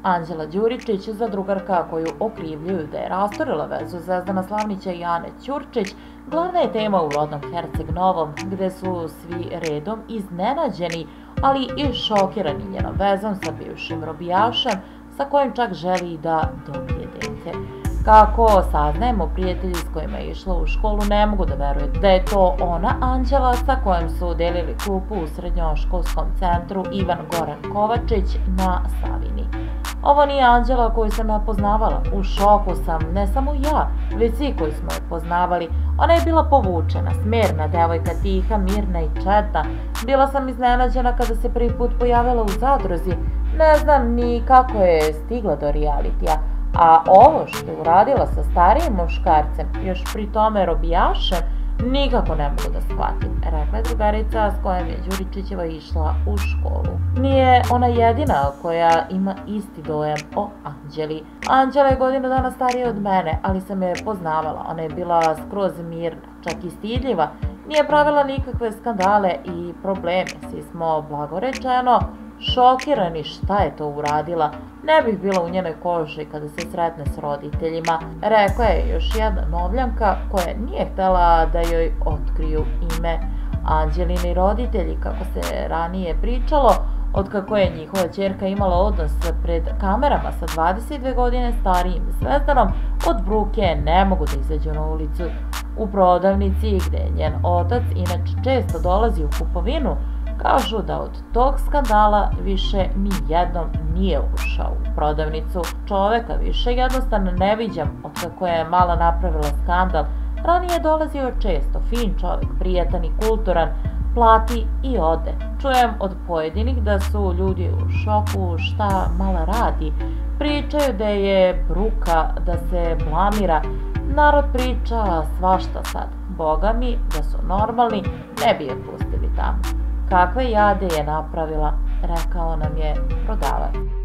Anđela Đuričić, zadrugarka koju okrivljuju da je rasturila vezu Zvezdana Slavnića i Ane Ćurčić, glavna je tema u rodnom Herceg Novom, gde su svi redom iznenađeni, ali i šokirani njenom vezom sa bivšim robijašem, sa kojim čak želi da dobije dete. Kako saznajemo, prijatelji s kojima je išla u školu ne mogu da veruju da je to ona Anđela sa kojom su delili klupu u srednjoškolskom centru Ivan Goran Kovačić na Savini. Ovo nije Anđela koju sam ja poznavala. U šoku sam, ne samo ja, već svi koji smo je poznavali. Ona je bila povučena, smirna devojka, tiha, mirna i čedna. Bila sam iznenađena kada se prvi put pojavila u zadruzi. Ne znam ni kako je stigla do realitija. A ovo što je uradila sa starijim muškarcem, još pri tome robijašem, nikako ne mogu da shvatim, rekla je drugarica s kojom je Đuričićeva išla u školu. Nije ona jedina koja ima isti dojam o Anđeli. Anđela je godinu dana starija od mene, ali sam je poznavala. Ona je bila skroz mirna, čak i stidljiva. Nije pravila nikakve skandale i probleme. Svi smo, blagorečeno, šokirani šta je to uradila. Ne bih bila u njenoj koži kada se sretne s roditeljima, rekla je još jedna Novljanka koja nije htela da joj otkriju ime. Anđelini roditelji, kako se ranije pričalo, otkako je njihova ćerka imala odnos pred kamerama sa 22 godine starijim Zvezdanom, od bruke ne mogu da izađu na ulicu. U prodavnici gde je njen otac inače često dolazi u kupovinu, kažu da od tog skandala više ni jednom nije ušao u prodavnicu. Čoveka više jednostavno ne viđam otkako je mala napravila skandal. Ranije je dolazio često, fin čovek, prijatan i kulturan, plati i ode. Čujem od pojedinih da su ljudi u šoku šta mala radi. Pričaju da je bruka, da se blamira. Narod priča svašta sad. Boga mi, da su normalni, ne bi je pustili tamo. Kakve jade je napravila, rekao nam je prodavac.